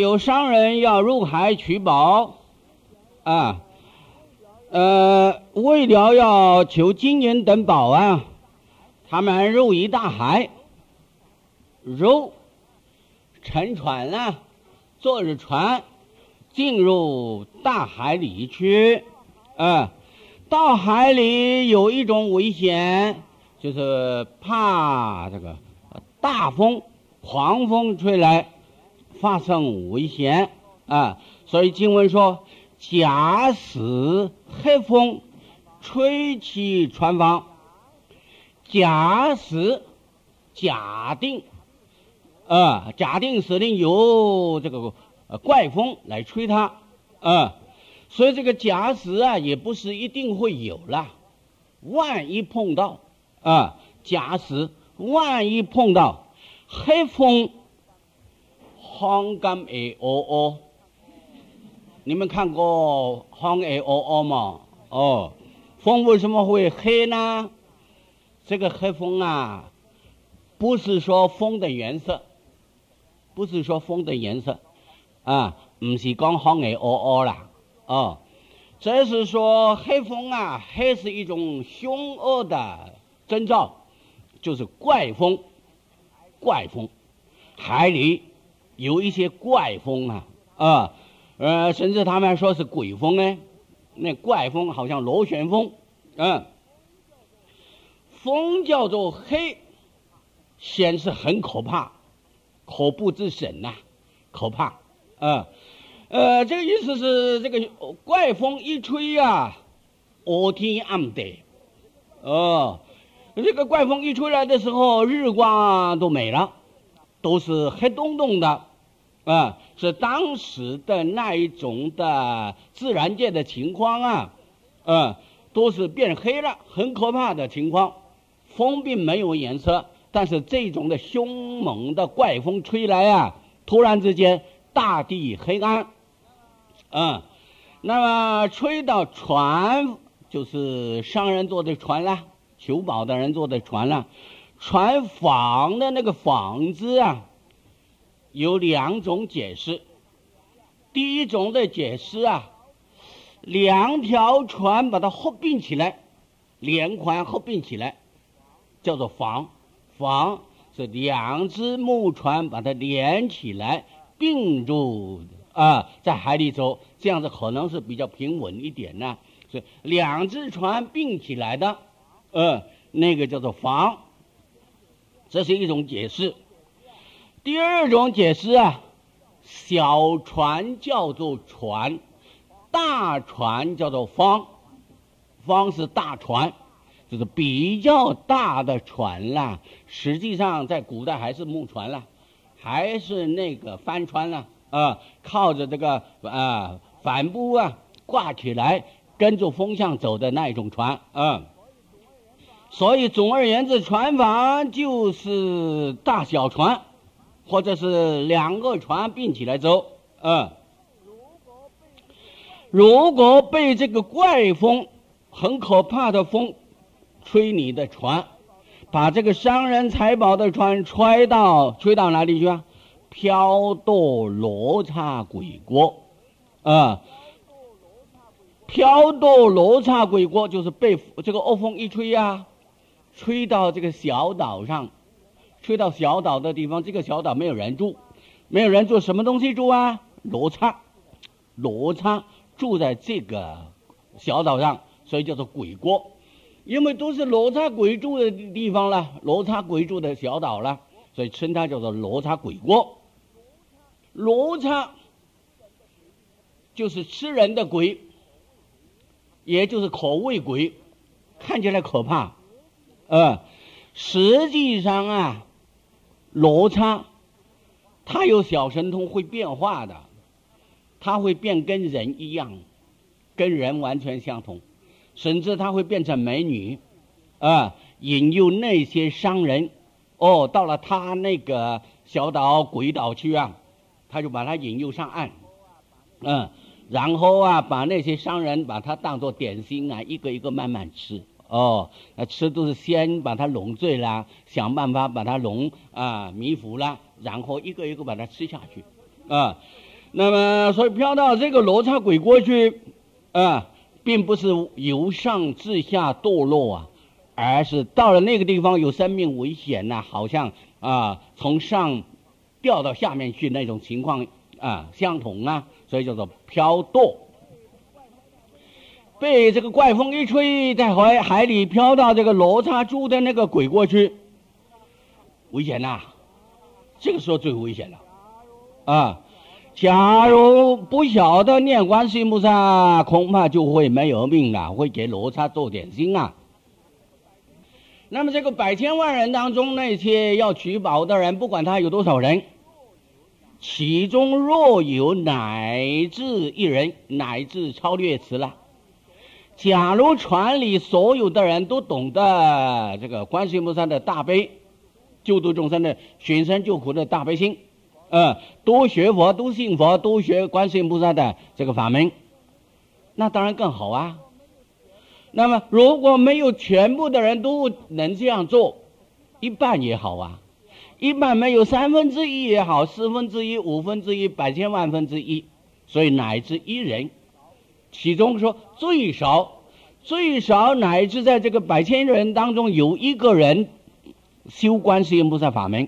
有商人要入海取宝啊，为了要求金银等宝啊，他们入一大海，乘船啊，坐着船进入大海里去到海里有一种危险，就是怕这个大风狂风吹来发生危险所以经文说，假使黑风吹起船房，假使假定使令由这个怪风来吹它所以这个假使也不是一定会有啦，万一碰到假使万一碰到黑风风干会乌你们看过风会乌吗？风为什么会黑呢？这个黑风不是说风的颜色，不是说风的颜色不是讲风会乌啦这是说黑风黑是一种凶恶的征兆，就是怪风海里有一些怪风甚至他们说是鬼风呢，那怪风好像螺旋风风叫做黑，显示很可怕，恐怖之神可怕这个意思是这个怪风一吹乌天暗地这个怪风一吹来的时候，日光都没了，都是黑洞洞的是当时的那一种的自然界的情况都是变黑了，很可怕的情况。风并没有颜色，但是这种的凶猛的怪风吹来突然之间大地黑暗那么吹到船，就是商人坐的船啦，求宝的人坐的船啦，船舫的那个舫字有两种解释。第一种的解释两条船把它合并起来，连环合并起来叫做舫是两只木船把它连起来并入在海里走，这样子可能是比较平稳一点是两只船并起来的那个叫做舫，这是一种解释。第二种解释小船叫做船，大船叫做舫是大船，就是比较大的船啦，实际上在古代还是木船啦，还是那个帆船啦靠着这个帆布挂起来跟着风向走的那一种船所以总而言之，船舫就是大小船或者是两个船并起来走如果被这个怪风很可怕的风吹你的船，把这个商人财宝的船吹到哪里去飘到罗刹鬼国飘到罗刹鬼国就是被这个恶风一吹吹到这个小岛上，吹到小岛的地方，这个小岛没有人住，什么东西住罗刹住在这个小岛上，所以叫做鬼国，因为都是罗刹鬼住的地方了，罗刹鬼住的小岛了，所以称它叫做罗刹鬼国。罗刹就是吃人的鬼，也就是口味鬼，看起来可怕实际上罗刹它有小神通会变化的，它会变跟人一样，跟人完全相同，甚至它会变成美女引诱那些商人到了他那个小岛鬼岛去他就把他引诱上岸然后把那些商人把他当作点心一个一个慢慢吃吃都是先把他弄醉啦，想办法把他弄迷糊啦，然后一个一个把它吃下去那么所以飘到这个罗刹鬼国去并不是由上至下堕落啊，而是到了那个地方有生命危险呐，好像从上掉到下面去那种情况相同啊，所以叫做飘堕。被这个怪风一吹，在海里飘到这个罗刹住的那个鬼国去，危险呐！这个时候最危险了假如不晓得念观世音菩萨，恐怕就会没有命了，会给罗刹做点心啊。那么这个百千万人当中，那些要取宝的人，不管他有多少人，其中若有乃至一人，乃至超略词了。假如船里所有的人都懂得这个观世音菩萨的大悲，救度众生的寻声救苦的大悲心，多学佛，多信佛，多学观世音菩萨的这个法门，那当然更好啊。那么如果没有全部的人都能这样做，一半也好啊，一半没有1/3也好，1/4、1/5、百千万分之一，所以乃至一人，其中说最少乃至在这个百千人当中有一个人修观世音菩萨法门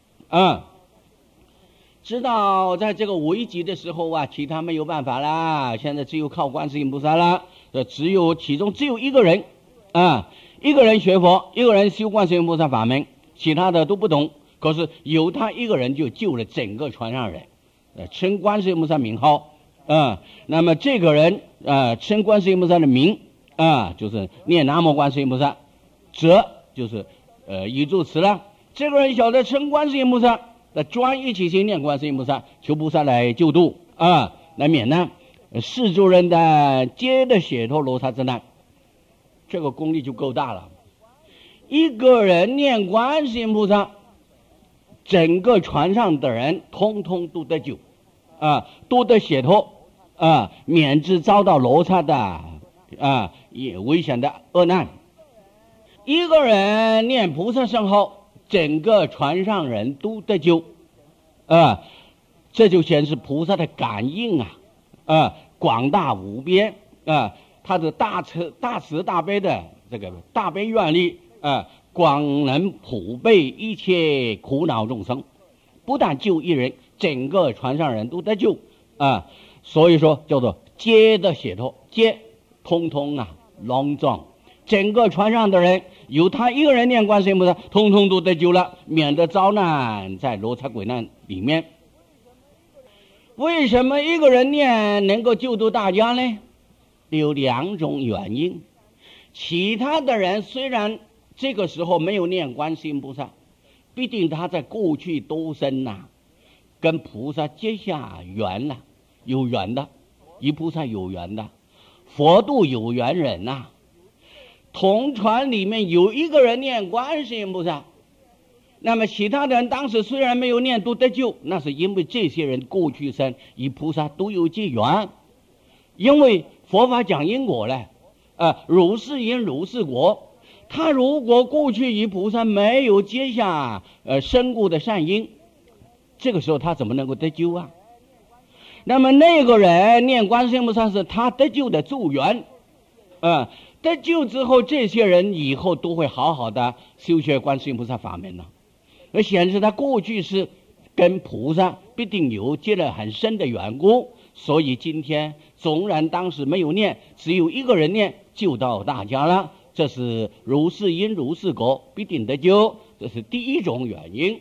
知道在这个危急的时候其他没有办法啦，现在只有靠观世音菩萨啦，其中只有一个人一个人学佛，一个人修观世音菩萨法门，其他的都不懂，可是有他一个人就救了整个船上人，称观世音菩萨名号那么这个人称观世音菩萨的名就是念南无观世音菩萨，则就是语助词了。这个人晓得称观世音菩萨，专一起心念观世音菩萨，求菩萨来救度来免难世诸人的皆的解脱罗刹之难，这个功力就够大了。一个人念观世音菩萨，整个船上的人通通都得救都得解脱免至遭到罗刹的危险的恶难。一个人念菩萨圣号，整个船上人都得救这就显示菩萨的感应广大无边他的大慈大悲的这个大悲愿力广能普被一切苦恼众生，不但救一人，整个船上人都得救所以说叫做皆的解脱，皆通通隆重，整个船上的人有他一个人念观世音菩萨，通通都得救了，免得遭难在罗刹鬼难里面。为什么一个人念能够救度大家呢？有2种原因。其他的人虽然这个时候没有念观世音菩萨，必定他在过去多生跟菩萨结下缘了，有缘的，与菩萨有缘的，佛度有缘人同船里面有一个人念观世音菩萨，那么其他的人当时虽然没有念都得救，那是因为这些人过去生与菩萨都有结缘。因为佛法讲因果了如是因如是果，他如果过去与菩萨没有结下深固的善因，这个时候他怎么能够得救那么那个人念观世音菩萨是他得救的助缘得救之后，这些人以后都会好好的修学观世音菩萨法门而显示他过去是跟菩萨必定有结了很深的缘故，所以今天纵然当时没有念，只有一个人念，救到大家了，这是如是因如是果，必定得救，这是第一种原因。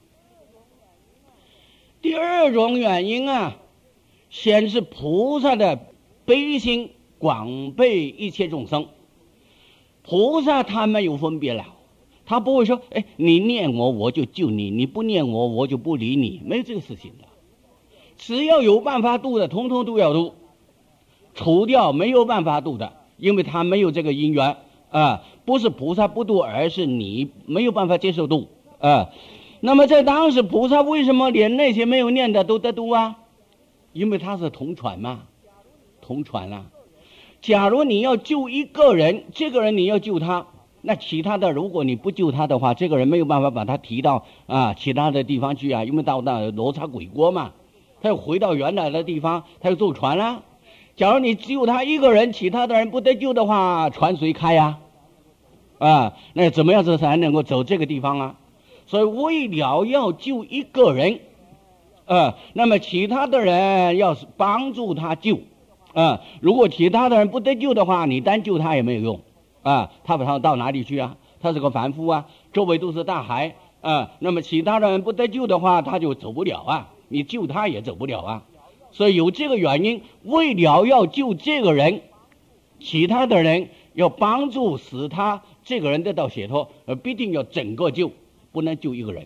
第二种原因显示菩萨的悲心广被一切众生。菩萨他没有分别了，他不会说你念我我就救你，你不念我我就不理你，没有这个事情的。只要有办法度的通通都要度，除掉没有办法度的，因为他没有这个因缘不是菩萨不度，而是你没有办法接受度那么在当时菩萨为什么连那些没有念的都得度因为他是同船嘛，同船假如你要救一个人，这个人你要救他，那其他的如果你不救他的话，这个人没有办法把他提到其他的地方去因为到那罗刹鬼国嘛他又回到原来的地方，他又坐船了。假如你只有他一个人，其他的人不得救的话，船谁开呀？那怎么样子才能够走这个地方啊？所以为了要救一个人，那么其他的人要是帮助他救，如果其他的人不得救的话，你单救他也没有用，他到哪里去啊？他是个凡夫啊，周围都是大海，那么其他的人不得救的话，他就走不了啊，你救他也走不了啊。所以有这个原因，为了要救这个人，其他的人要帮助使他这个人得到解脱，必定要整个救，不能救一个人。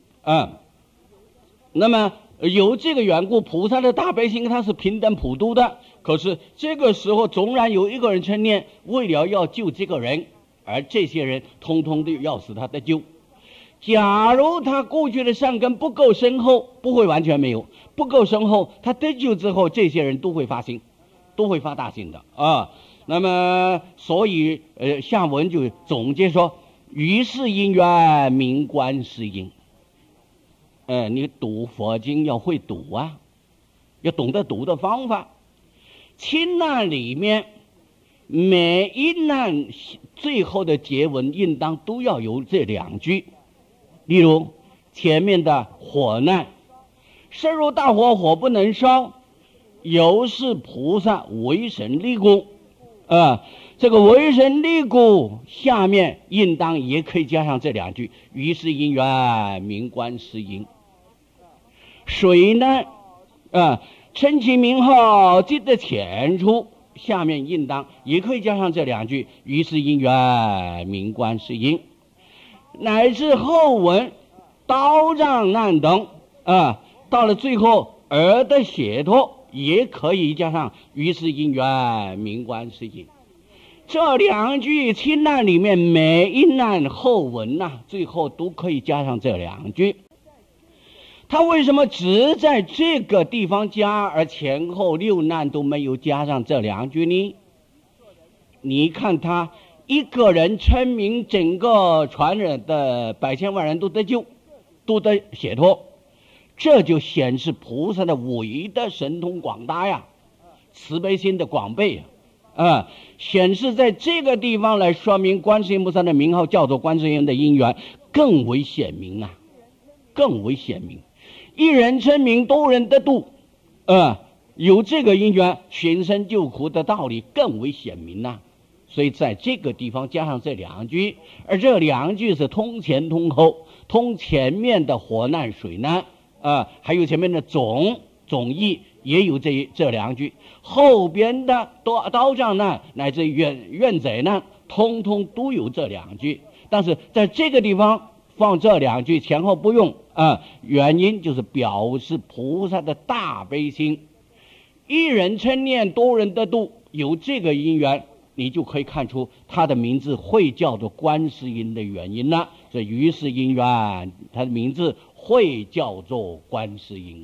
那么有这个缘故，菩萨的大悲心他是平等普度的。可是这个时候纵然有一个人成念，为了要救这个人，而这些人通通都要使他得救。假如他过去的善根不够深厚，不会完全没有，不够深厚，他得救之后，这些人都会发心，都会发大心的那么所以下文就总结说，于是因缘名观世音。你读佛经要会读啊，要懂得读的方法。亲难里面每一难最后的结文应当都要有这两句。例如前面的火难，深入大火，火不能烧，由是菩萨为神力故。这个为神力故下面应当也可以加上这两句，于是因缘名观世音。水难，称其名号即得浅出，下面应当也可以加上这两句，于是因缘名观世音。乃至后文刀杖难等，到了最后而的解脱，也可以加上于是因缘名观世音。这两句亲难里面每一难后文最后都可以加上这两句。他为什么只在这个地方加，而前后六难都没有加上这两句呢？你看他一个人称名，整个传人的百千万人都得救，都得解脱，这就显示菩萨的伟的神通广大呀，慈悲心的广倍显示在这个地方来说明观世音菩萨的名号叫做观世音的因缘更为显明更为显明。一人称名，多人得度，有这个因缘，寻声救苦的道理更为显明所以在这个地方加上这两句，而这两句是通前通后，通前面的火难水难还有前面的总义也有这两句，后边的刀杖难乃至怨贼难通通都有这两句，但是在这个地方放这两句前后不用原因就是表示菩萨的大悲心。一人称念，多人得度，有这个因缘，你就可以看出他的名字会叫做观世音的原因了。所以于是因缘，他的名字会叫做观世音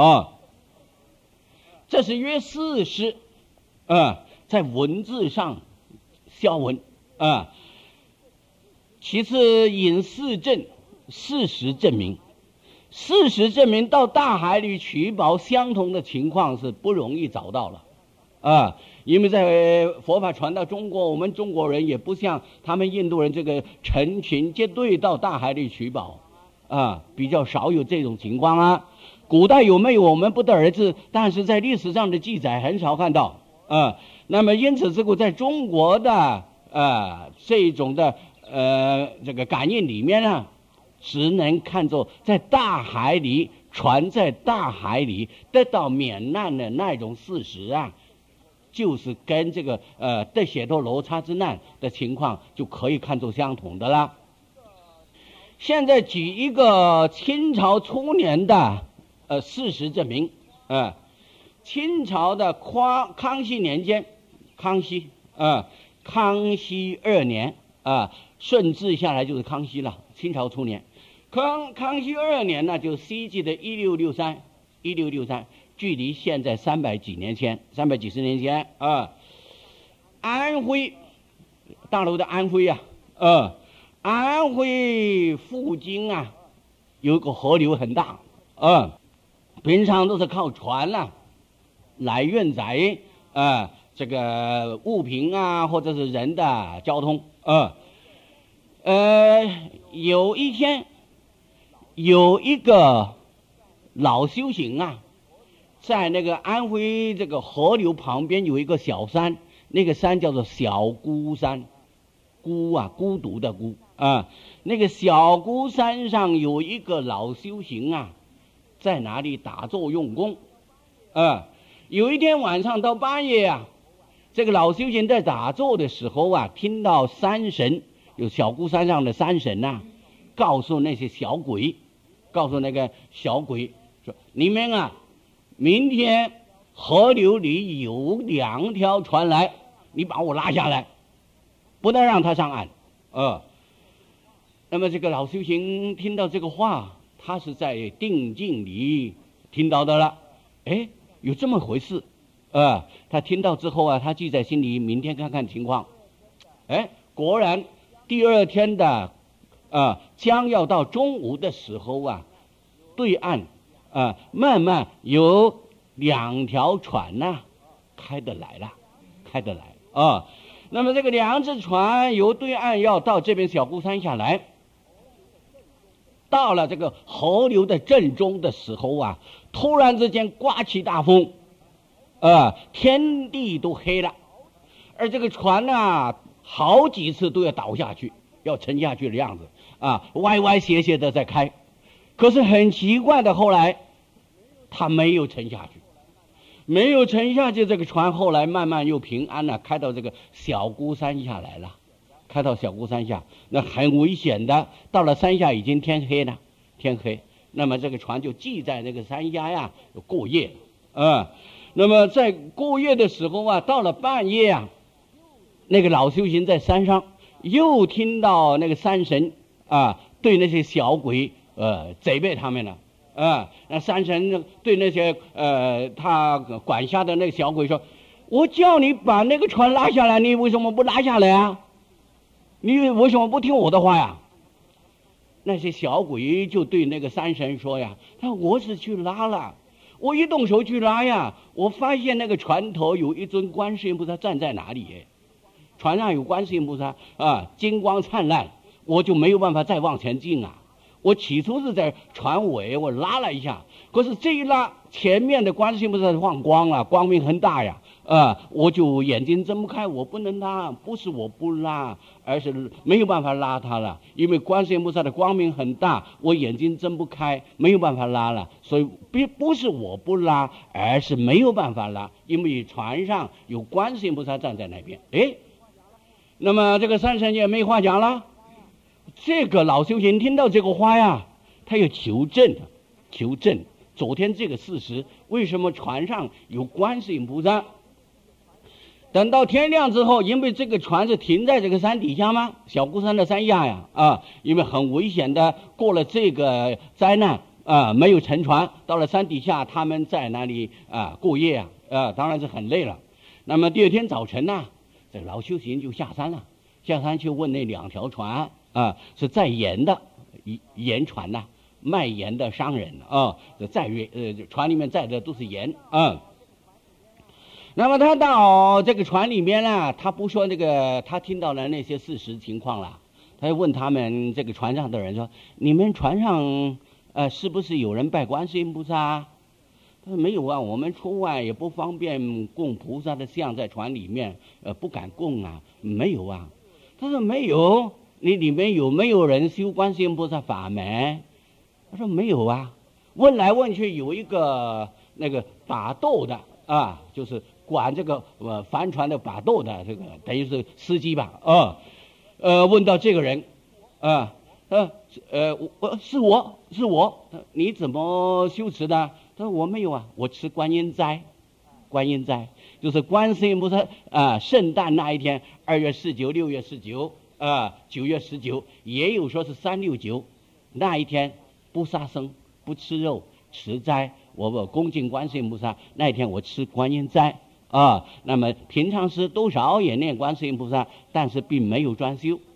这是约四师在文字上消文其次引四证，事实证明。事实证明到大海里取宝相同的情况是不容易找到了因为在佛法传到中国，我们中国人也不像他们印度人这个成群结队到大海里取宝比较少有这种情况古代有没有我们不得而知，但是在历史上的记载很少看到那么因此这个在中国的这种的这个感应里面只能看作在大海里，船在大海里得到免难的那种事实就是跟这个得解脱罗刹之难的情况就可以看作相同的了。现在举一个清朝初年的事实证明清朝的康熙年间，康熙2年顺治下来就是康熙了，清朝初年。康熙2年呢，就是西纪的1663，距离现在300几十年前安徽大陆的安徽安徽附近有个河流很大平常都是靠船来运载这个物品啊，或者是人的交通有一天，有一个老修行在那个安徽这个河流旁边有一个小山，那个山叫做小孤山，孤独的孤那个小孤山上有一个老修行在哪里打坐用功有一天晚上到半夜这个老修行在打坐的时候听到山神，有小孤山上的山神告诉那些小鬼，告诉那个小鬼说：“你们明天河流里有2条船来，你把我拉下来，不能让他上岸。”那么这个老修行听到这个话，他是在定境里听到的了。有这么回事他听到之后他记在心里，明天看看情况。果然第二天的将要到中午的时候对岸慢慢有2条船开得来那么这个2只船由对岸要到这边小孤山下来，到了这个河流的正中的时候突然之间刮起大风天地都黑了，而这个船好几次都要倒下去，要沉下去的样子歪歪斜斜的在开。可是很奇怪的，后来它没有沉下去，这个船后来慢慢又平安开到这个小孤山下来了，开到小孤山下，那很危险的，到了山下已经天黑，那么这个船就系在那个山下过夜那么在过夜的时候到了半夜那个老修行在山上又听到那个山神对那些小鬼责备他们了那山神对那些他管辖的那个小鬼说：“我叫你把那个船拉下来，你为什么不拉下来你为什么不听我的话呀？”那些小鬼就对那个山神说他说：“我是去拉了，我一动手去拉我发现那个船头有一尊观世音菩萨站在哪里船上有观世音菩萨金光灿烂，我就没有办法再往前进我起初是在船尾我拉了一下，可是这一拉，前面的观世音菩萨放光了，光明很大我就眼睛睁不开，我不能拉，不是我不拉，而是没有办法拉它了，因为观世音菩萨的光明很大，我眼睛睁不开，没有办法拉了，所以不是我不拉，而是没有办法拉，因为船上有观世音菩萨站在那边。那么这个山神也没话讲了。这个老修行听到这个话他要求证昨天这个事实，为什么船上有观世音菩萨？等到天亮之后，因为这个船是停在这个山底下吗？小孤山的山下因为很危险的，过了这个灾难没有沉船，到了山底下，他们在那里过夜当然是很累了。那么第二天早晨这老修行就下山了，下山去问那2条船是载盐的盐船卖盐的商人船里面载的都是盐那么他到这个船里面他不说那个他听到了那些事实情况了，他就问他们这个船上的人说：“你们船上是不是有人拜观世音菩萨？”他说：“没有我们出外也不方便供菩萨的像在船里面不敢供没有他说：“没有。你里面有没有人修观世音菩萨法门？”他说：“没有问来问去，有一个那个把舵的就是管这个帆船的把舵的，这个等于是司机吧问到这个人是我你怎么修持的？他说：“我没有我吃观音斋就是观世音菩萨圣诞那一天，2月19、6月19。9月19，也有说是369那一天不杀生不吃肉持斋，我恭敬观世音菩萨，那一天我吃观音斋那么平常时多少也念观世音菩萨，但是并没有专修。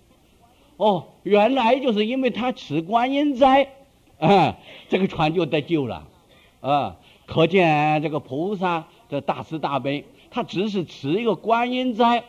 原来就是因为他持观音斋这个船就得救了可见这个菩萨的大慈大悲，他只是持一个观音斋，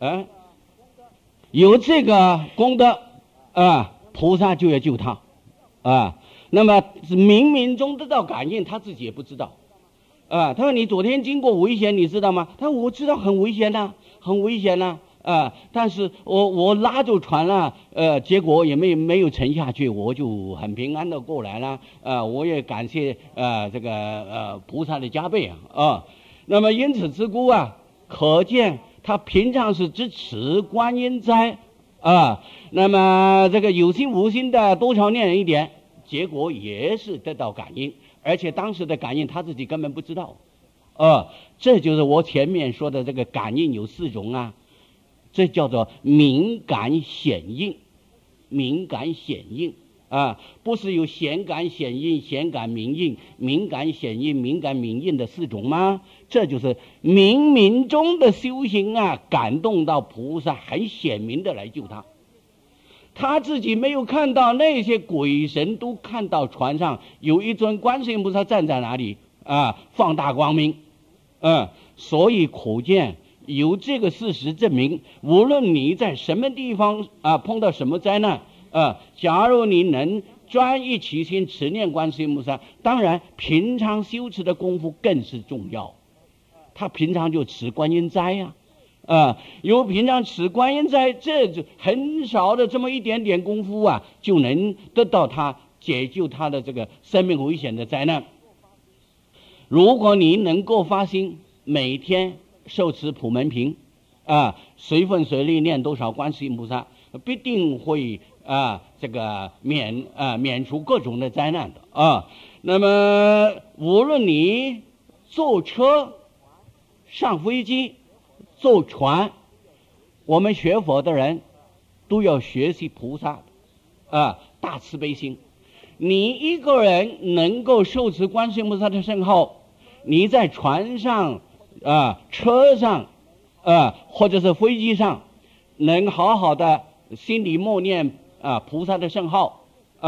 有这个功德，菩萨就要救他，那么冥冥中得到感应，他自己也不知道，他说你昨天经过危险，你知道吗？他说我知道很危险呐，很危险呐，但是我拉住船了，结果也没有沉下去，我就很平安的过来了，我也感谢这个菩萨的加倍啊，那么因此之故可见他平常是只持观音斋那么这个有心无心的多少念一点，结果也是得到感应，而且当时的感应他自己根本不知道，这就是我前面说的这个感应有4种这叫做敏感显应，敏感显应不是有显感显应、显感明应、敏感显应、敏感明应的4种吗？这就是冥冥中的修行感动到菩萨，很显明的来救他。他自己没有看到，那些鬼神都看到船上有一尊观世音菩萨站在哪里放大光明，所以可见有这个事实证明，无论你在什么地方碰到什么灾难假如你能专一其心持念观世音菩萨，当然平常修持的功夫更是重要。他平常就持观音斋有平常持观音斋，这就很少的这么一点点功夫就能得到他解救他的这个生命危险的灾难。如果你能够发心每天受持普门品随分随力念多少观世音菩萨，必定会这个免除各种的灾难的那么无论你坐车、上飞机、坐船，我们学佛的人都要学习菩萨大慈悲心。你一个人能够受持观世音菩萨的圣号，你在船上车上或者是飞机上能好好的心里默念菩萨的圣号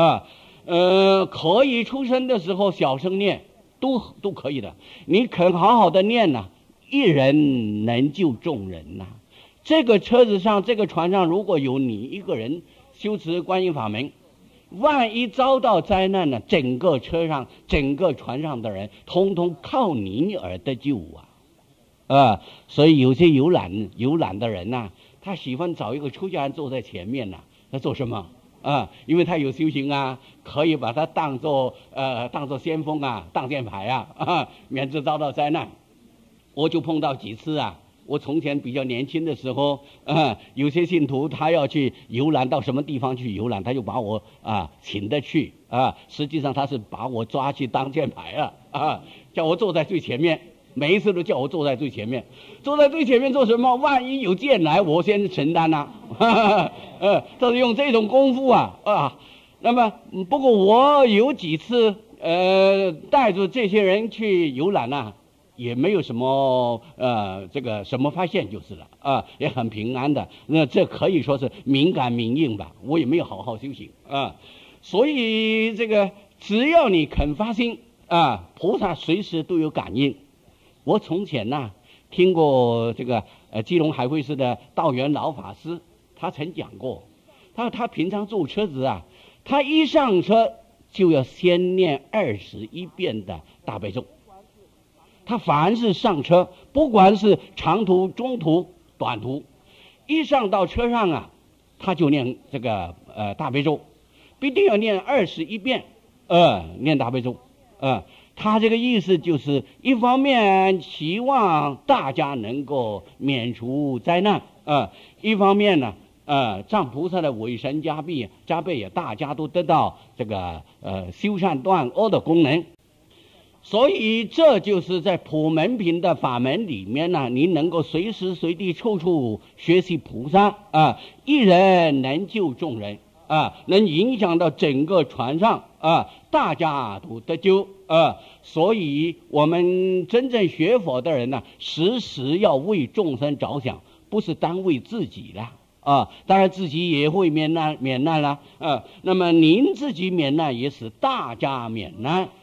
可以出生的时候小声念都可以的。你肯好好的念一人能救众人这个车子上这个船上如果有你一个人修持观音法门，万一遭到灾难整个车上整个船上的人通通靠你而得救所以有些游览的人他喜欢找一个出家人坐在前面他做什么因为他有修行可以把他当作先锋挡箭牌免致遭到灾难。我就碰到几次我从前比较年轻的时候有些信徒他要去游览，到什么地方去游览，他就把我请得去实际上他是把我抓去当箭牌叫我坐在最前面，每一次都叫我坐在最前面。坐在最前面做什么？万一有箭来，我先承担这是用这种功夫那么不过我有几次带着这些人去游览也没有什么这个什么发现就是了也很平安的。那这可以说是敏感明应吧，我也没有好好修行所以这个只要你肯发心菩萨随时都有感应。我从前听过这个基隆海会寺的道元老法师，他曾讲过，他平常坐车子他一上车就要先念21遍的大悲咒。他凡是上车，不管是长途、中途、短途，一上到车上他就念这个大悲咒，必定要念21遍念大悲咒他这个意思就是一方面希望大家能够免除灾难一方面呢藏菩萨的委身加倍大家都得到这个修善断恶的功能。所以这就是在普门品的法门里面你能够随时随地处处学习菩萨一人能救众人能影响到整个船上大家都得救所以我们真正学佛的人时时要为众生着想，不是单为自己了当然自己也会免难了那么您自己免难也使大家免难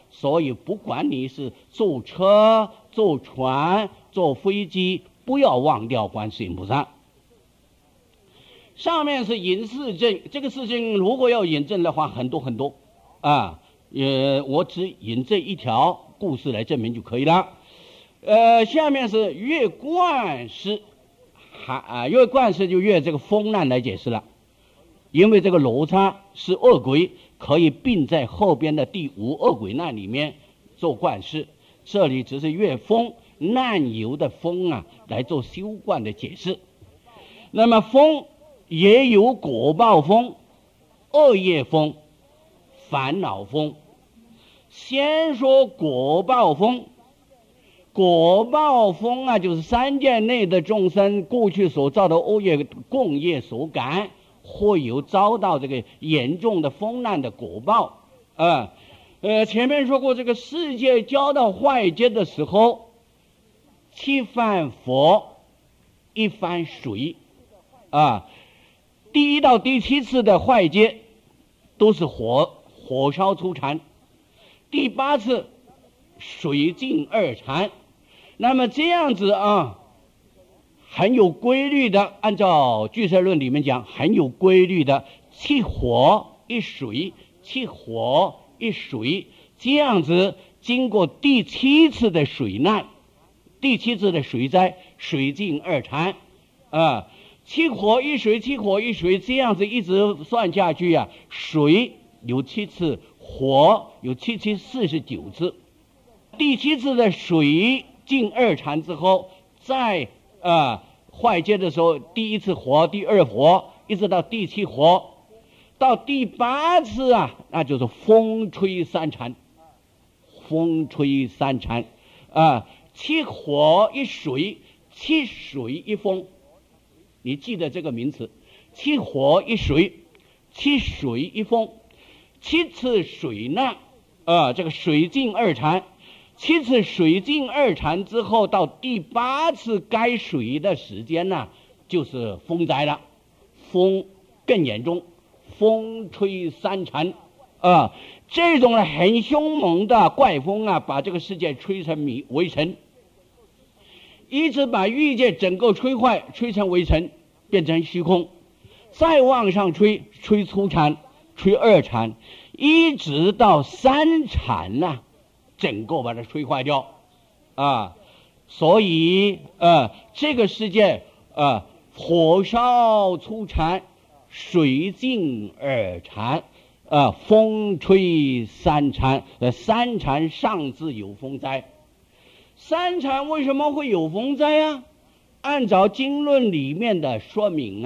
所以不管你是坐车、坐船、坐飞机，不要忘掉观世音菩萨。上面是引事证，这个事情如果要引证的话，很多很多啊，我只引这一条故事来证明就可以了。下面是越观世，越观世就越这个风难来解释了，因为这个罗刹是恶鬼，可以并在后边的第五恶鬼难里面做观世，这里只是越风难由的风啊来做修观的解释。那么风也有果报风、恶业风、烦恼风。先说果报风。果报风啊，就是三界内的众生过去所造的恶业共业所感，会有遭到这个严重的风难的果报。前面说过，这个世界交到坏劫的时候，7番火，1番水第1到第7次的坏劫都是火烧出禅，第8次水尽二禅。那么这样子很有规律的，按照俱舍论里面讲，很有规律的7火1水，7火1水，这样子经过第7次的水难，第7次的水灾，水尽二禅7火1水，7火1水，这样子一直算下去水有7次，火有7七49次。第7次的水尽二禅之后，在坏劫的时候，第1次火，第2火，一直到第7火，到第8次那就是风吹三禅。风吹三禅7火1水，7水1风，你记得这个名词，7火1水，7水1风，7次水难这个水尽二禅，7次水尽二禅之后，到第8次该水的时间就是风灾了，风更严重，风吹三禅这种很凶猛的怪风把这个世界吹成围城，一直把欲界整个吹坏，吹成围城，变成虚空，再往上吹初禅，吹二禅，一直到三禅整个把它吹坏掉所以这个世界火烧初禅，水尽二禅风吹三禅，三禅上自有风灾。三禅为什么会有风灾按照经论里面的说明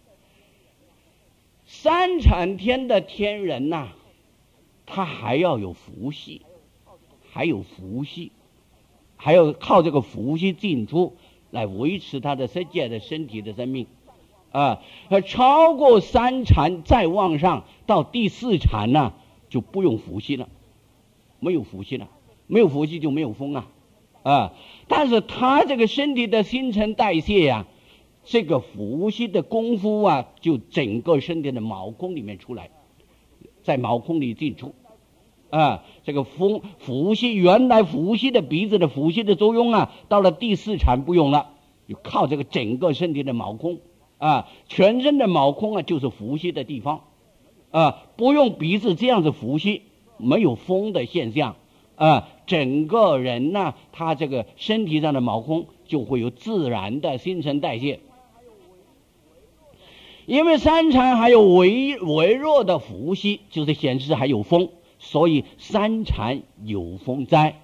三禅天的天人他还要有福气，还要靠这个福气进出来维持他的世界的身体的生命超过三禅再往上到第4禅就不用福气了，没有福气就没有风但是他这个身体的新陈代谢这个福气的功夫就整个身体的毛孔里面出来，在毛孔里进出这个福气，原来福气的鼻子的福气的作用到了第4禅不用了，就靠这个整个身体的毛孔全身的毛孔就是福气的地方不用鼻子这样子福气，没有风的现象整个人他这个身体上的毛孔就会有自然的新陈代谢。因为三禅还有微弱的福气，就是显示还有风，所以三禅有风灾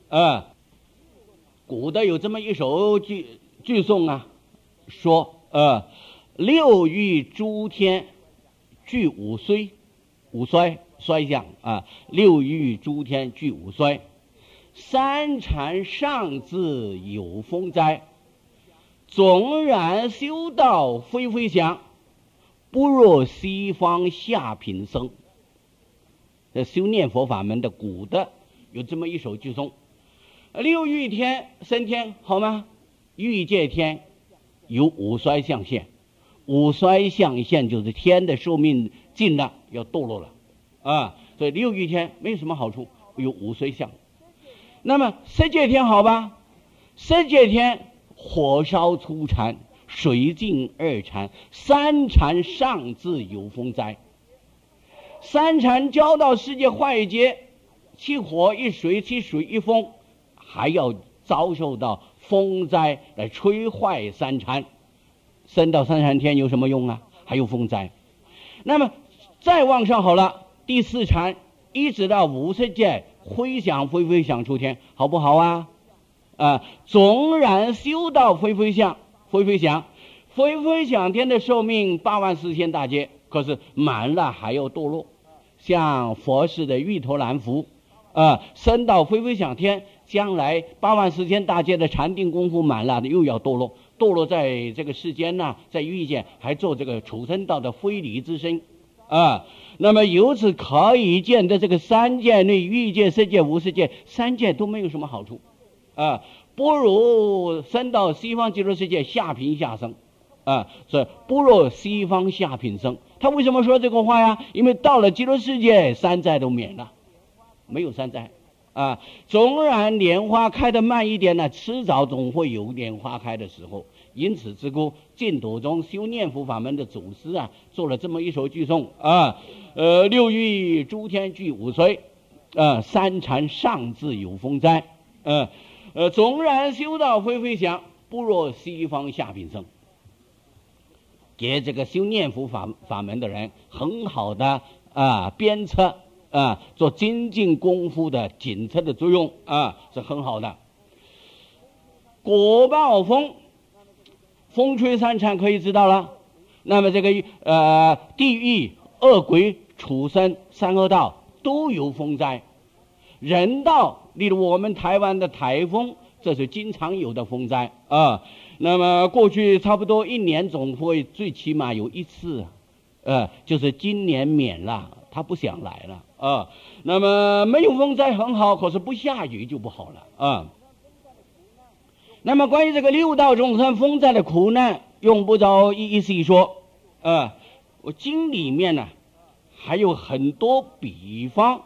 古代有这么一首句颂说6欲诸天具五衰相6欲诸天具五衰，三禅上自有风灾，纵然修道非想，不若西方下品僧。修念佛法门的古的有这么一首句颂：6欲天升天好吗？欲界天有五衰相现，五衰相现就是天的寿命尽了，要堕落了所以6欲天没有什么好处， 有午睡相。那么十界天好吧？十界天火烧初禅，水尽二禅，三禅上至有风灾。三禅交到世界坏劫，七火一水，七水一风，还要遭受到风灾来摧坏三禅。升到三禅天有什么用啊？还有风灾。那么再往上好了，第四禅一直到50界，回想飞想出天，好不好啊？纵然修到飞想天的寿命84000大劫，可是满了还要堕落。像佛寺的玉头蓝符升到飞想天，将来84000大劫的禅定功夫满了，又要堕落在这个世间呢，在欲界还做这个畜生道的非礼之身那么由此可以见得，这个三界内欲界、色界、无色界三界都没有什么好处不如升到西方极乐世界下品下生所以不如西方下品生。他为什么说这个话呀？因为到了极乐世界三灾都免了，没有三灾纵然莲花开得慢一点呢，迟早总会有莲花开的时候。因此之故，净土中修念佛法门的祖师做了这么一首句颂六欲诸天俱午睡三禅上至有风灾纵然修到非想，不若西方下品生，给这个修念佛法门的人很好的鞭策做精进功夫的检测的作用是很好的。果报风吹三禅可以知道了。那么这个地狱、恶鬼、畜生、三恶道都有风灾。人道，例如我们台湾的台风，这是经常有的风灾那么过去差不多1年总会最起码有一次就是今年免了，他不想来了那么没有风灾很好，可是不下雨就不好了那么关于这个六道众生风灾的苦难，用不着一一细说我经里面呢还有很多比方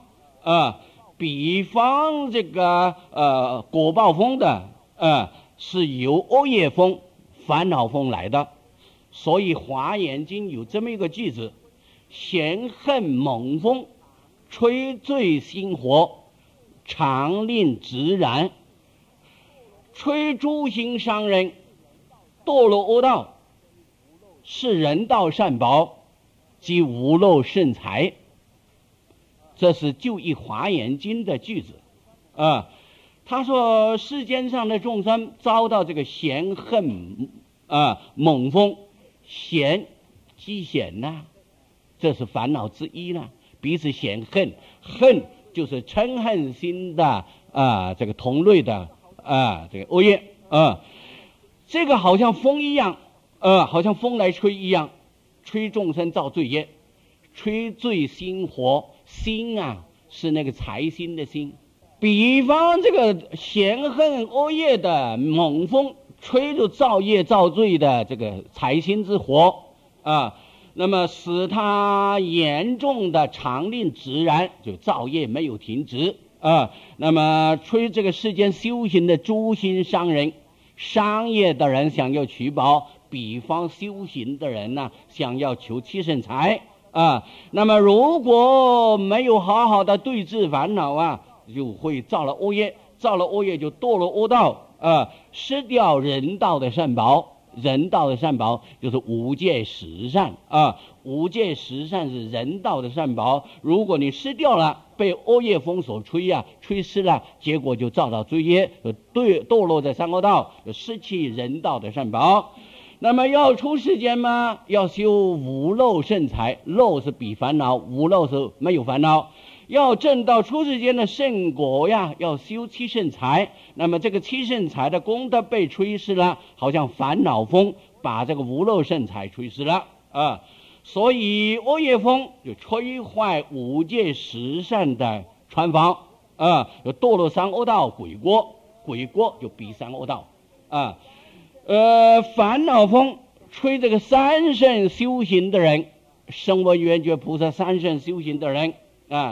这个果报风的是由恶业风、烦恼风来的。所以华严经有这么一个句子：嫌恨猛风，吹坠心火，常令直燃。吹诸行商人堕落恶道，是人道善宝及无漏圣财。这是就以华严经的句子他说世间上的众生遭到这个嫌恨猛风，嫌积嫌这是烦恼之一彼此嫌恨，恨就是嗔恨心的这个同类的这个恶业这个好像风一样好像风来吹一样，吹众生造罪业，吹坠心火。心是那个财心的心。比方这个嫌恨恶业的猛风，吹着造业造罪的这个财心之火那么使他严重的常令直燃，就造业没有停止那么吹这个世间修行的诸心商人，商业的人想要取宝，比方修行的人想要求七圣财那么如果没有好好的对治烦恼就会造了恶业，造了恶业就堕落恶道失掉人道的善宝。人道的善宝就是五戒十善五戒十善是人道的善宝。如果你失掉了，被恶业风所吹吹失了，结果就造到罪业，堕落在三恶道，失去人道的善宝。那么要出世间吗？要修无漏圣财，漏是比烦恼，无漏是没有烦恼。要证到出世间的圣果要修七圣财。那么这个七圣财的功德被吹失了，好像烦恼风把这个无漏圣财吹失了所以恶业风就摧坏五戒十善的船房堕落三恶道，鬼国就比三恶道烦恼风吹这个三圣修行的人，声闻缘觉菩萨三圣修行的人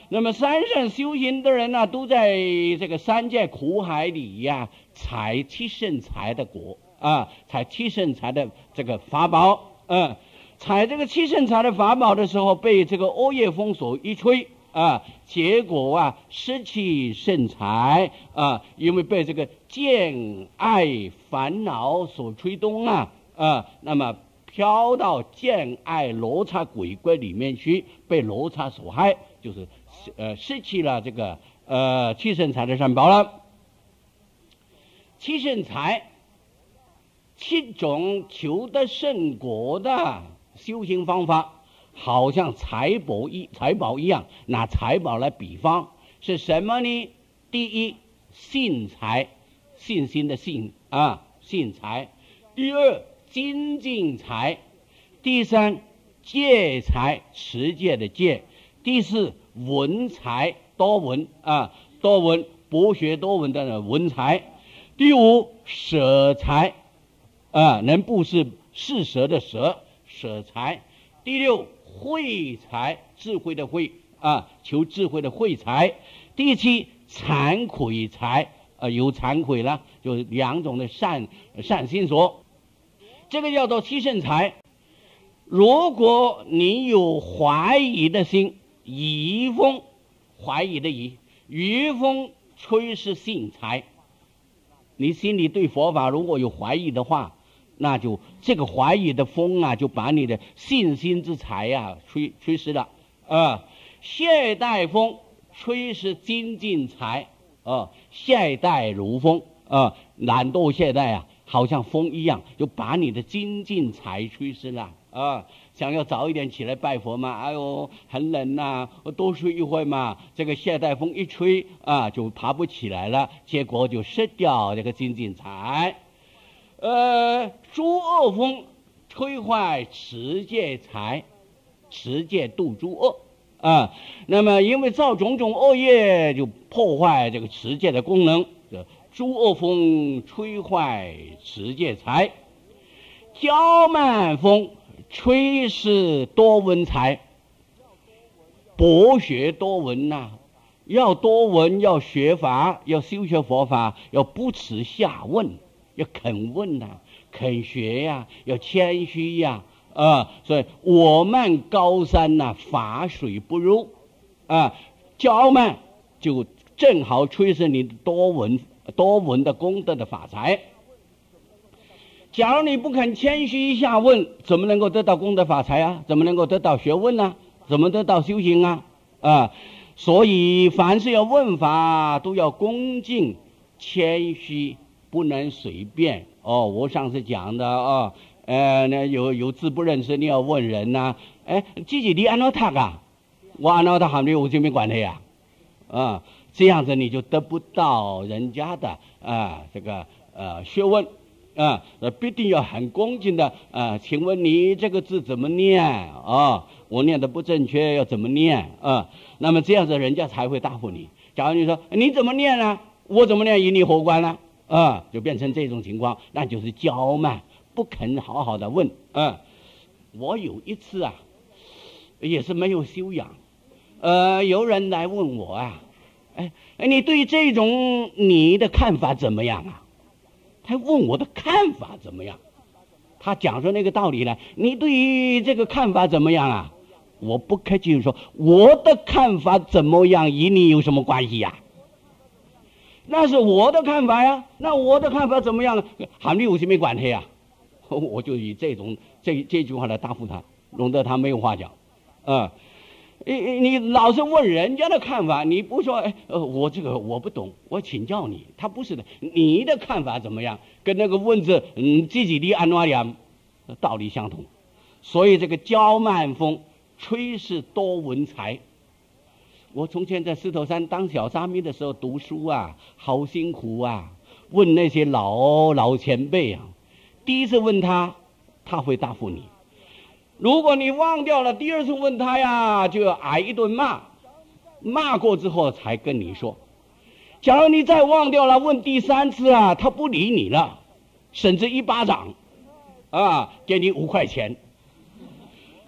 那么山上修行的人呢，都在这个三界苦海里呀，采七圣财的果啊，采七圣财的这个法宝。采这个七圣财的法宝的时候，被这个恶业风所一吹啊，结果啊失去圣财啊，因为被这个见爱烦恼所吹动啊，那么飘到见爱罗刹鬼怪里面去，被罗刹所害，就是失去了这个七圣财的善报了。七圣财七种求得圣果的修行方法，好像财宝一样，拿财宝来比方是什么呢？第一，信财，信心的信啊，信财；第二，精进财；第三，戒财，持戒的戒；第四，文财，多闻啊，多闻，博学多闻的文财；第五，舍财啊，能布施施舍的舍财；第六，慧财，智慧的慧啊，求智慧的慧财；第七，惭愧财有惭愧了，就是两种的善心所，这个叫做七圣财。如果你有怀疑的心，疑风，怀疑的疑，疑风吹是信财。你心里对佛法如果有怀疑的话，那就这个怀疑的风啊，就把你的信心之财啊吹失了懈怠风吹是精进财懈怠如风懒惰懈怠啊，好像风一样，就把你的精进财吹失了想要早一点起来拜佛嘛，哎呦很冷呐，多睡一会嘛，这个懈怠风一吹就爬不起来了，结果就失掉这个精进财。诸恶风吹坏持戒财，持戒度诸恶那么因为造种种恶业，就破坏这个持戒的功能。诸恶风吹坏持戒财，骄慢风吹是多闻财，博学多闻要多闻，要学法，要修学佛法，要不耻下问，要肯问肯学要谦虚所以我慢高山法水不入骄慢就正好吹是你多闻的功德的法财。假如你不肯谦虚下问，怎么能够得到功德法财怎么能够得到学问怎么得到修行所以凡是要问法都要恭敬谦虚，不能随便我上次讲的那有字不认识，你要问人自己你按照他我按照他还没有这边管他这样子你就得不到人家的这个学问必定要很恭敬的请问你这个字怎么念我念的不正确，要怎么念那么这样子人家才会答复你。假如你说你怎么念我怎么念与你何关就变成这种情况，那就是骄慢，不肯好好的问我有一次也是没有修养有人来问我你对这种你的看法怎么样他问我的看法怎么样，他讲说那个道理呢，你对于这个看法怎么样我不客气说，我的看法怎么样与你有什么关系那是我的看法那我的看法怎么样还没有什么关系我就以这句话来答复他，弄得他没有话讲你老是问人家的看法，你不说我这个我不懂，我请教你，他不是的，你的看法怎么样，跟那个问字自己的安哪样道理相同。所以这个骄慢风吹是多闻财。我从前在石头山当小沙弥的时候读书好辛苦问那些老前辈第一次问他会答复你，如果你忘掉了，第二次问他就要挨一顿骂过之后才跟你说。假如你再忘掉了，问第三次他不理你了，甚至一巴掌给你5块钱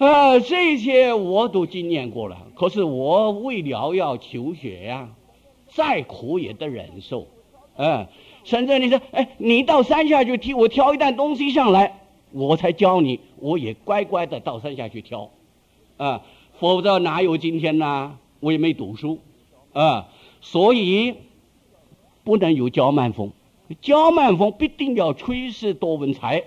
这些我都经验过了。可是我为了要求学呀，再苦也得忍受。甚至你说，你到山下去替我挑一担东西上来，我才教你，我也乖乖的到山下去挑。否则哪有今天呢？我也没读书。所以不能有骄慢风。骄慢风必定要吹势多文才。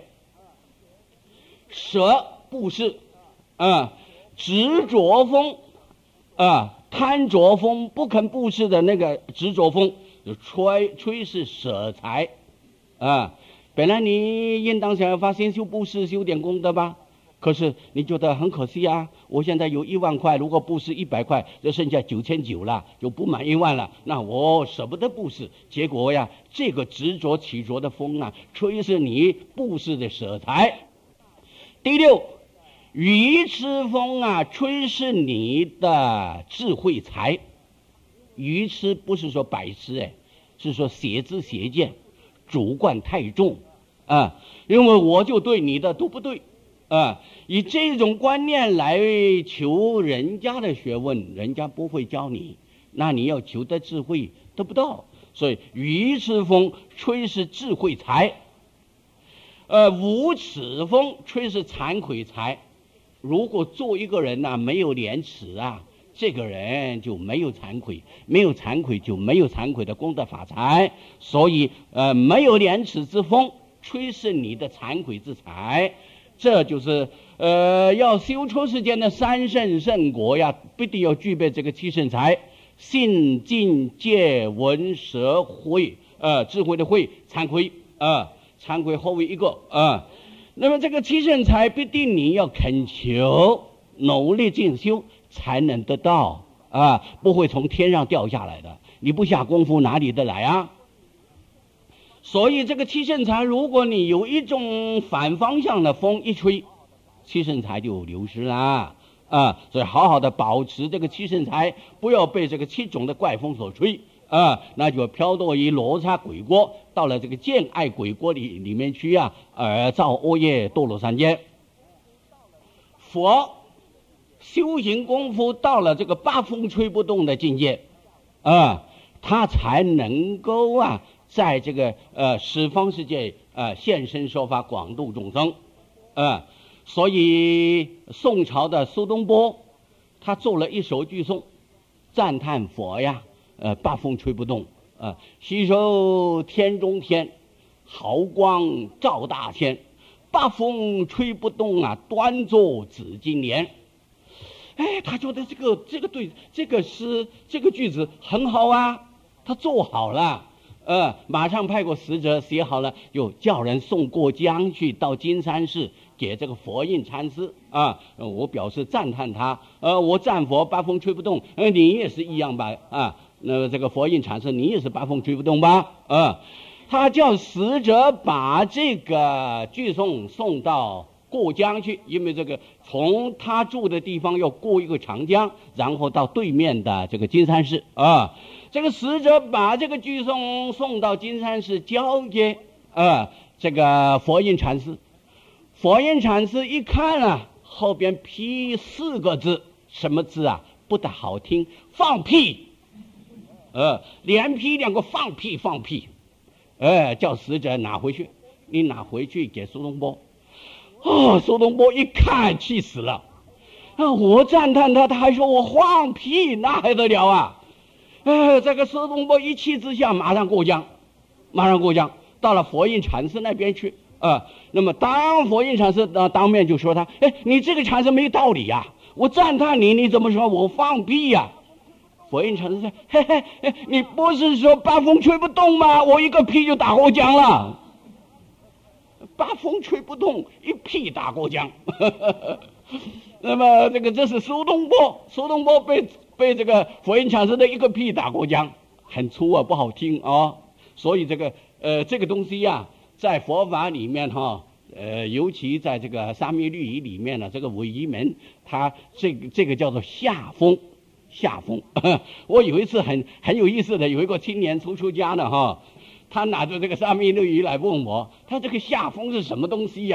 舍布施，执着风，贪着风，不肯布施的那个执着风，就吹是舍财。本来你应当想要发心修布施，修点功德吧，可是你觉得很可惜啊，我现在有1万块，如果布施100块，就剩下9900了，就不满1万了，那我舍不得布施。结果呀，这个执着起着的风啊，吹是你布施的舍财。第6，愚痴风啊，吹是你的智慧财。愚痴不是说白痴，是说邪知邪见，主观太重。因为我就对，你的都不对。以这种观念来求人家的学问，人家不会教你，那你要求的智慧得不到。所以愚痴风吹是智慧财。无耻风吹是惭愧财。如果做一个人呢，没有廉耻啊，这个人就没有惭愧，没有惭愧就没有惭愧的功德法财。所以没有廉耻之风，吹是你的惭愧之财。这就是要修出世间的3圣圣果呀，必定要具备这个7圣财：信、敬、戒、闻、舍、慧。智慧的慧，惭愧。惭愧后为一个。那么这个7圣财必定你要恳求努力进修才能得到。不会从天上掉下来的，你不下功夫哪里得来啊？所以这个7圣财，如果你有一种反方向的风一吹，7圣财就流失了。所以好好的保持这个7圣财，不要被这个7种的怪风所吹。那就飘堕于罗刹鬼国，到了这个见爱鬼国里面去啊，造恶业，堕落3界。佛修行功夫到了这个8风吹不动的境界，他才能够在这个十方世界现身说法，广度众生。所以宋朝的苏东坡，他做了一首句颂，赞叹佛呀，8风吹不动，吸收天中天，毫光照大千，8风吹不动啊，端坐紫金莲。他觉得这个对这个诗这个句子很好啊，他做好了。马上派过使者写好了，就叫人送过江去，到金山寺给这个佛印禅师。我表示赞叹他。我赞佛8风吹不动，你也是一样吧？那这个佛印禅师，你也是8风吹不动吧？他叫使者把这个句颂送到过江去，因为这个从他住的地方要过一个长江，然后到对面的这个金山寺。这个使者把这个句颂送到金山寺，交给这个佛印禅师。佛印禅师一看后边批4个字，什么字啊？不大好听，放屁。连批2个放屁放屁。叫使者拿回去，你拿回去给苏东坡。苏东坡一看气死了。我赞叹他，他还说我放屁，那还得了啊？这个苏东坡一气之下马上过江，到了佛印禅师那边去。那么当佛印禅师当面就说他，你这个禅师没道理呀，我赞叹你，你怎么说我放屁呀？佛印禅师说，你不是说8风吹不动吗？我一个屁就打过江了。8风吹不动，一屁打过江。那么这是苏东坡被这个佛印禅师的一个屁打过江，很粗啊，不好听啊。所以这个东西呀，在佛法里面尤其在这个沙弥律仪里面呢，这个唯一门，它这个叫做下风。我有一次很有意思的，有一个青年出家的他拿着这个沙弥律仪来问我，他这个下风是什么东西呀？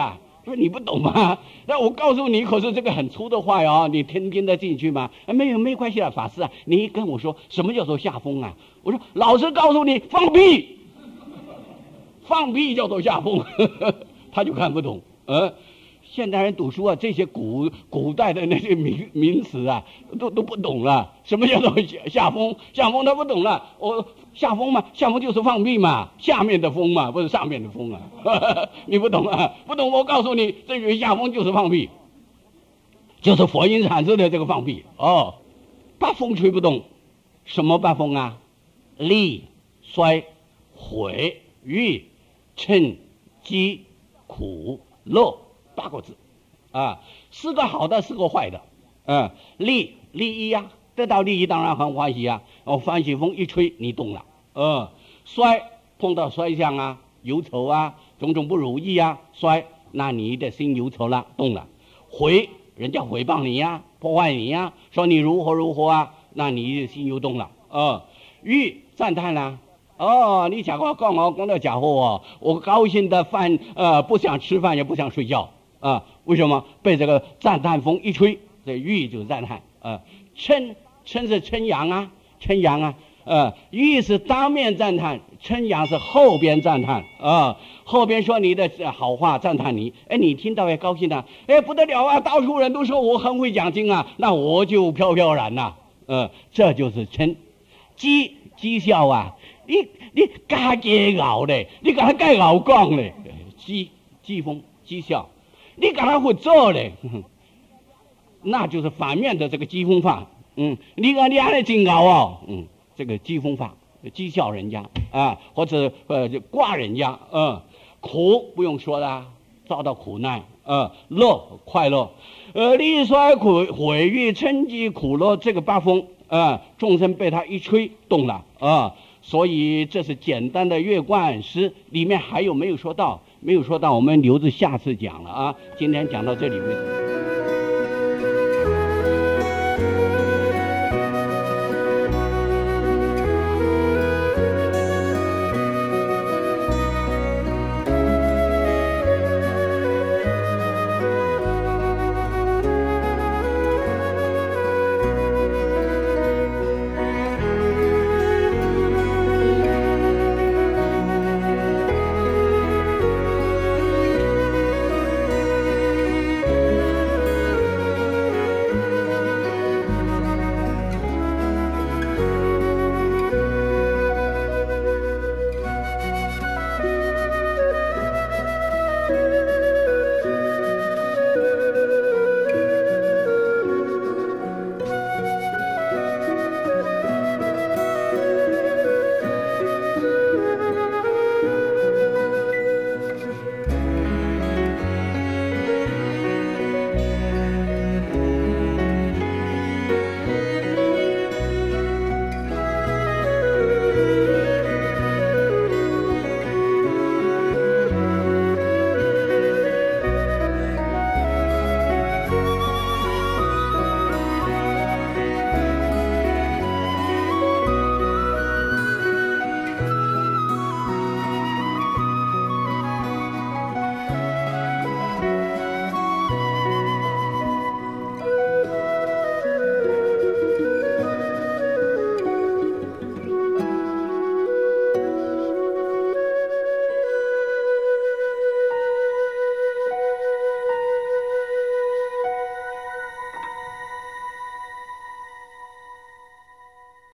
说你不懂吗？那我告诉你，可是这个很粗的话呀，你听得进去吗？没关系啊，法师啊，你跟我说什么叫做下风啊？我说老师告诉你，放屁，放屁叫做下风，他就看不懂。现代人读书啊，这些古代的那些名词啊，都不懂了。什么叫做下风？下风他不懂了。下风嘛，下风就是放屁嘛，下面的风嘛，不是上面的风啊。你不懂啊？不懂，我告诉你，这个下风就是放屁，就是佛音产生的这个放屁。八风吹不动，什么八风啊？力、衰、毁、欲、嗔、饥、苦、乐。8个字啊，4个好的，4个坏的。利益啊，得到利益当然很欢喜啊。欢喜风一吹，你动了。衰，碰到衰相啊，忧愁啊，种种不如意啊，衰，那你的心忧愁了，动了。毁，人家诽谤你呀，破坏你呀，说你如何啊，那你的心又动了。欲，赞叹啦。你讲到假货我高兴的不想吃饭也不想睡觉。为什么？被这个赞叹风一吹，这欲就是赞叹。嗔是称扬啊，欲是当面赞叹，称扬是后边赞叹。后边说你的好话，赞叹你，你听到也高兴啊，不得了啊，到处人都说我很会讲经啊，那我就飘飘然呐。这就是嗔。讥笑啊，你加介咬嘞，你跟他介咬讲嘞，讥讽讥笑。你赶快会做嘞，那就是反面的这个讥讽法。你安尼真搞这个讥讽法，讥笑人家啊，或者就挂人家。苦不用说啦，遭到苦难。乐快乐。力衰毁誉嗔饥苦乐，这个8风众生被他一吹动了。所以这是简单的月冠诗，里面还有没有说到？我们留着下次讲了啊。今天讲到这里为止。